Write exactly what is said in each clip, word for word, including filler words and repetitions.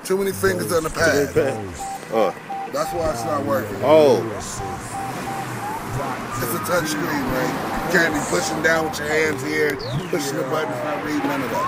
Too many fingers on the pad. Uh. That's why it's not working. Oh. It's a touch screen, right? You can't be pushing down with your hands here, pushing the buttons, not reading none of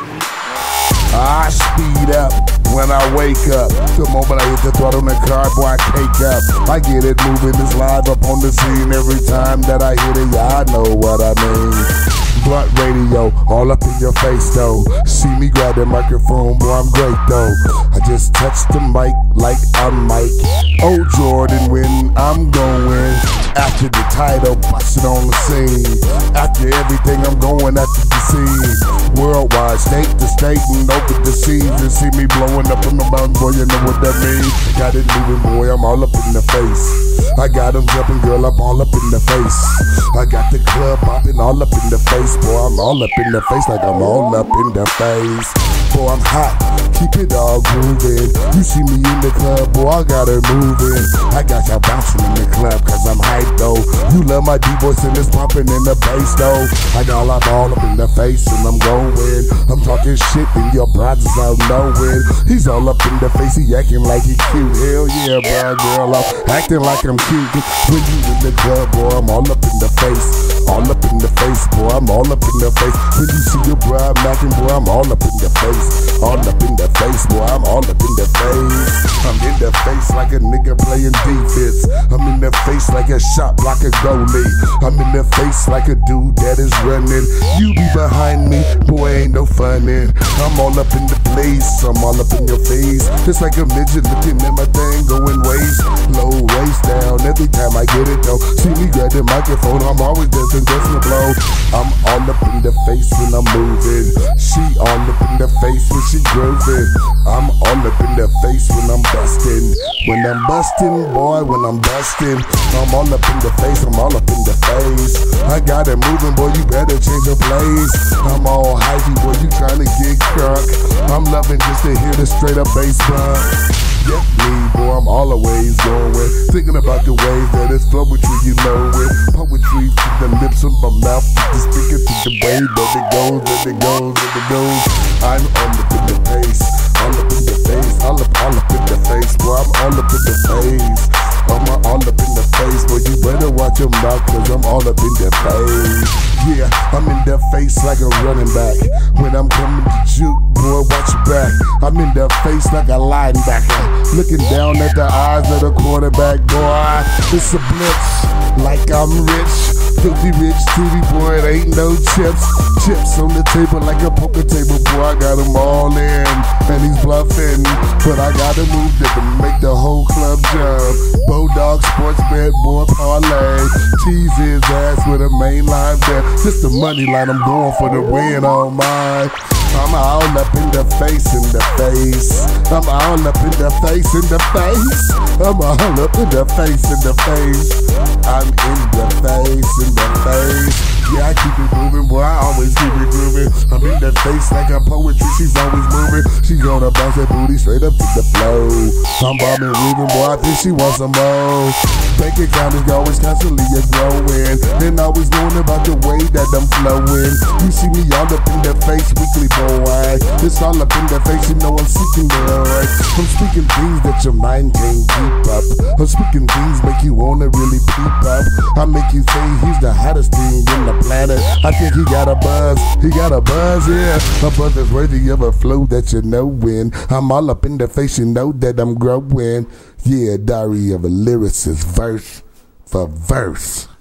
that. I speed up when I wake up. The moment I hit the throttle in the car, boy, I cake up. I get it moving, it's live up on the scene. Every time that I hit it, yeah, I know what I mean. Blunt radio, all up in your face though. See me grab the microphone, boy, I'm great though. I just touch the mic like I'm Mike. Oh, Jordan, when I'm going. After the title, busted on the scene. After everything, I'm going after the scene. Worldwide, state to state, and over the seas. And see me blowing up in the mountain, boy, you know what that means. Got it moving, boy, I'm all up in the face. I got them jumping, girl, I'm all up in the face. I got the club popping all up in the face, boy, I'm all up in the face like I'm all up in the face. Boy, I'm hot, keep it all grooving. You see me in the club, boy, I got it moving. I got y'all bouncing in the club, cause I'm hyped though. You love my D-voice and it's pumping in the bass though. I got all up all up in the face and I'm going. I'm talking shit and your brothers out knowing. He's all up in the face, he acting like he cute. Hell yeah, bro, girl, I'm acting like I'm cute. When you in the club, boy, I'm all up in the face. All up in the face, boy, I'm all up in the face. When you see your bride macking, boy, I'm all up in the face. All up in the face, boy, I'm all up in the face. I'm in the face like a nigga playing defense. I'm in the face like a shot like a goalie. I'm in the face like a dude that is running. You be behind me, boy, ain't no funnin'. I'm all up in the place, I'm all up in your face. Just like a midget looking at my thing going waist low, waist down. Every time I get it though, see me grab the microphone, I'm always dancing, dancing to blow. I'm all up in the face when I'm moving. She all up in the face when she grooving. I'm all up in the face when I'm busting. When I'm busting, boy, when I'm busting, I'm all up in the face, I'm all up in the face. I got it moving, boy, you better change your place. I'm all hypey, boy, you trying to get crunk. I'm loving just to hear the straight up bass bump. Get me, boy, I'm always going. Thinking about the ways that it's poetry, you know it. Poetry to the lips of my mouth, to the speaker, to the way that it goes, that it goes, that it goes. I'm all up in the face, all up in the face, all up, all up in the face, boy, I'm all up in the face. I'm all up in the face, boy, you better watch your mouth, cause I'm all up in the face. Yeah, I'm in the face like a running back. When I'm coming to shoot, boy, watch your back. I'm in the face like a linebacker, looking down at the eyes of the quarterback, boy. It's a blitz, like I'm rich. Filthy rich T V, boy, it ain't no chips. Chips on the table like a poker table, boy, I got them all in. And he's bluffing, but I got a move that can make the whole club jump. Bodog Sports Bet, boy, parlay. Tease his ass with a main line bet. Just the money line, I'm going for the win on mine. I'm all up in the face, in the face. I'm all up in the face, in the face. I'm all up in the face, in the face. I'm in the face, in the face. Yeah, I keep it moving, boy, I always keep it grooving. I'm in the face like a poetry, she's always moving. She gonna bounce that booty straight up to the flow. I'm bombing, moving, boy, I think she wants some more. Bank account is always constantly a growing. And always knowing about the way that I'm flowing. You see me all up in the face weekly, boy. It's all up in the face, you know I'm seeking boy. I'm speaking things that your mind can't keep up. I'm speaking things make you wanna really peep up. I make you say he's the hottest thing in the planet. I think he got a buzz, he got a buzz, yeah. A buzz that's worthy of a flow that you know when. I'm all up in the face, you know that I'm growing. Yeah, diary of a lyricist, verse for verse.